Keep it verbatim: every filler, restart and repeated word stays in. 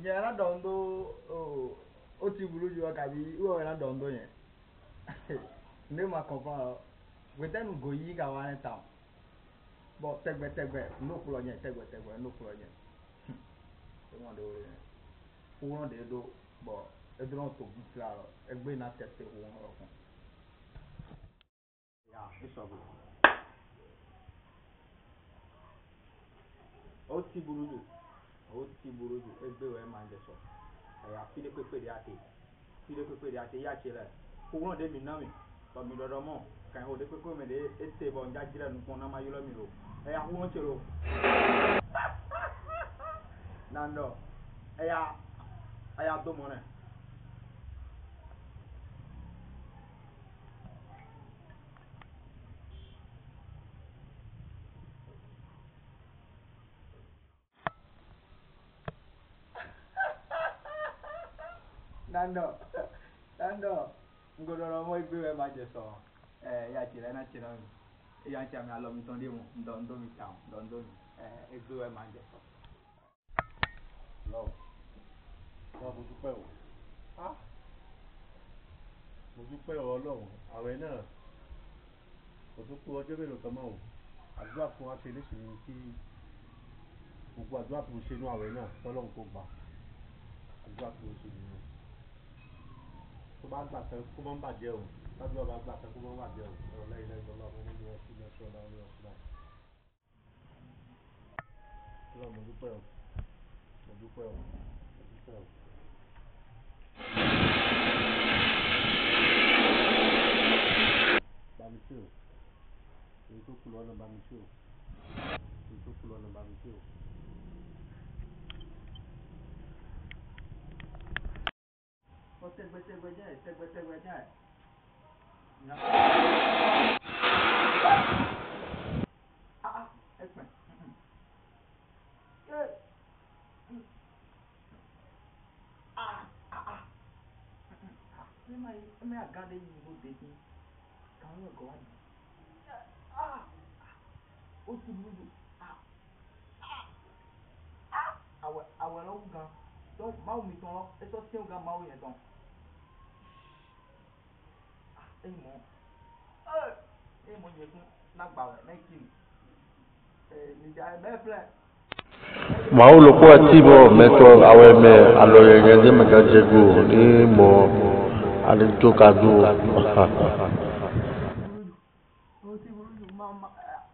ìyẹn aládọ̀ndó ó ti burú ju ọkà bí wọ́n aládọ̀ndó yẹn ní ma kàn fún ọ wẹ́tẹ́nu gò yí ká wà ní tàn bọ́ tẹ́gbẹ́tẹ́gbẹ́ ńlọ́kùlọ̀ yẹn tẹ́gbẹ́tẹ́gbẹ́ ńlọ́kùlọ̀ yẹn wọ́n dé yẹn wọ́n dé do bọ́ ẹdun náà tó bí tira rọ ẹgbẹ́ náà tẹ̀sẹ̀ wọ́n rọ fún. yà ẹ sọ bò ó ti burú jù ó ti burú jù ẹgbẹ́ wẹ́ẹ́ máa ń jẹ sọ ẹ̀yà fílẹ̀ pépé de àtẹ fílẹ̀ pépé de àtẹ yà tse lẹ̀ owó náà dé mi náà mi tọ́mi dọ́dọ́ mọ́ kàn ó dé pépé mi dé ètè bọ̀ njá jí lẹ́nu kún náà má yọ lọ́mi lò ẹ̀yà owó náà tse lò nandọ ẹ̀yà ẹ̀yà tó mọ́ nẹ̀. Nando, Nando, ngodo mo igbe we ma je so. Eh ya ti le na ti na mi. Ya ti ami alo mi ton de mo, ndo ndo mi town, ndo ndo mi. Eh igbe we ma je so. Lo. Wa mo dúpẹ́ o. Ah. Mo dúpẹ́ o Ọlọ́run, àwẹ̀ náà. Kò tó kù ọjọ́ mélòó kan mọ́ o. Àdúrà fún wa ṣe nísìnyí kí gbogbo àdúrà tó ṣe inú àwẹ̀ náà Ọlọ́run kó gbà. Àdúrà tó ṣe nínú tó bá gbà tán kó má bàjẹ́ o tábí ọba gbà tán kó má bàjẹ́ o ọ̀rọ̀ lẹ́yìn lẹ́yìn lọ́la ọmọ nínú ọ̀sùn ní ọ̀sùn ọ̀la orí ọ̀sùn náà. Ọlọ́run mo dúpẹ́ o mo dúpẹ́ o mo dúpẹ́ o. Bá mi tí o èyí tó kù lọ́nà bá mi tí o èyí tó kù lọ́nà bá mi tí o. Ó tẹ́gbẹ́tẹ́gbẹ́ jẹ́ tẹ́gbẹ́tẹ́gbẹ́ jẹ́. Ah ah ẹ̀pẹ̀. Ah ah ah. Ẹ máa ẹ máa gàdé yìí ló dé ní. Kàwọn ẹ̀gọ́ wá ní. Ah ó ti burú jù. Ah ah àwẹ̀ àwẹ̀ lọ́wọ́ gan. Tó máa wù mí tán lọ ẹ sọ tí ó ga máa wù yẹn tán. Emo eh emo yekun nagbawe mekini eh nija mefle Mao loko atibo meto aweme aloyenge de magajegu ni mo alinto kadu o ti buru mama